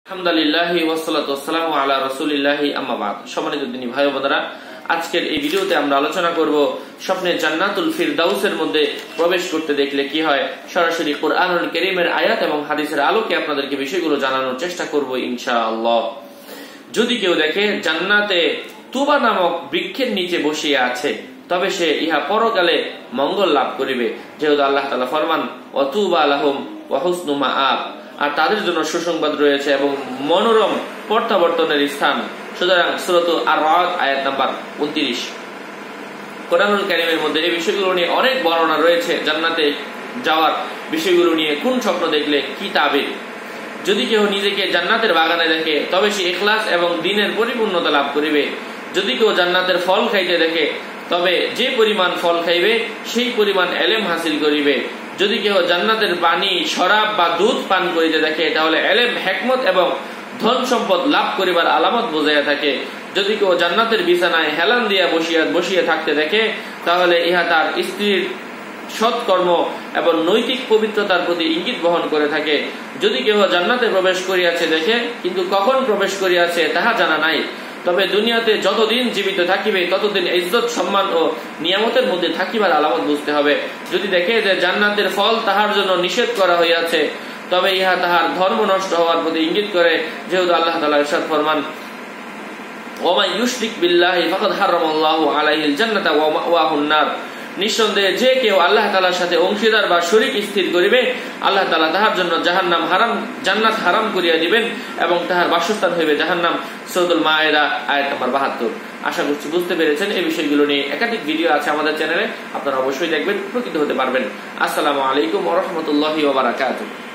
আলহামদুলিল্লাহি ওয়াসসালাতু ওয়াসসালামু আলা রাসূলিল্লাহি আম্মা বাদ। সম্মানিত দিনী ভাই ও বোনেরা, আজকের এই ভিডিওতে আমরা আলোচনা করব স্বপ্নে জান্নাতুল ফিরদাউসের মধ্যে প্রবেশ করতে দেখলে কি হয়। সরাসরি কুরআনুল কারীমের আয়াত এবং হাদিসের আলোকে আপনাদেরকে বিষয়গুলো জানানোর চেষ্টা করব ইনশাআল্লাহ। যদি কেউ দেখে জান্নাতে তুবা নামক বৃক্ষের নিচে বসিয়ে আছে, তবে সে ইহা পরকালে মঙ্গল লাভ করিবে, যেহেতু আল্লাহ তাআলা ফরমান ওয়াতুবা লাহুম ওয়া হুসনু মাআব, আর তাদের জন্য সুসংবাদ রয়েছে এবং মনোরম প্রত্যাবর্তনের স্থান। সুতরাং সূরা আর-রাদ আয়াত নাম্বার 29। কোরআনুল কারীমের মধ্যে এই বিষয়গুলো নিয়ে অনেক বর্ণনা রয়েছে। জান্নাতে যাওয়ার বিষয়গুলো নিয়ে কোন স্বপ্ন দেখলে কি তাবির। যদি কেউ নিজেকে জান্নাতের বাগানে দেখে, তবে সে ইখলাস এবং দ্বীনের পরিপূর্ণতা লাভ করিবে। যদি কেউ জান্নাতের ফল খাইতে দেখে, তবে যে পরিমাণ ফল খাইবে সেই পরিমাণ ইলম হাসিল করিবে। যদি কেউ জান্নাতের পানি, শরাব বা দুধ পান করিতে দেখে, তাহলে ইলম, হিকমত এবং ধন সম্পদ লাভ করিবার আলামত বোঝাইয়া থাকে। যদি কেউ জান্নাতের বিছানায় হেলান দিয়া বসিয়ে থাকতে দেখে, তাহলে ইহা তার স্ত্রীর সৎকর্ম এবং নৈতিক পবিত্রতার প্রতি ইঙ্গিত বহন করে থাকে। যদি কেউ জান্নাতে প্রবেশ করিয়াছে দেখে, কিন্তু কখন প্রবেশ করিয়াছে তাহা জানা নাই, তবে দুনিয়াতে যতদিন জীবিত থাকিবে ততদিন ইজ্জত, সম্মান ও নিয়ামতের মধ্যে থাকিবার আলামত বুঝতে হবে। যদি দেখে যে জান্নাতের ফল তাহার জন্য নিষেধ করা হইয়াছে, তবে ইহা তাহার ধর্ম নষ্ট হওয়ার প্রতি ইঙ্গিত করে, যেহেতু আল্লাহ তাআলা ইরশাদ ফরমান ওয়া মান ইউশরিক বিল্লাহি ফাকাদ হারামাল্লাহু আলাইহিল জান্নাতা ওয়া মাওয়াহুন নার। নিঃসন্দেহে যে কেউ আল্লাহ তাআলার সাথে অংশীদার বা শরীক স্থির করিবে, আল্লাহ তাআলা তাহার জন্য জান্নাত হারাম করিয়া দিবেন এবং তাহার বাসস্থান হইবে জাহান্নাম। সূরাতুল মায়েদা আয়াত নাম্বার 72। আশা করছি বুঝতে পেরেছেন। এই বিষয়গুলো নিয়ে একাধিক ভিডিও আছে আমাদের চ্যানেলে, আপনারা অবশ্যই দেখবেন, উপকৃত হতে পারবেন। আসসালামু আলাইকুম ওয়া রাহমাতুল্লাহি ওয়া বারাকাতুহু।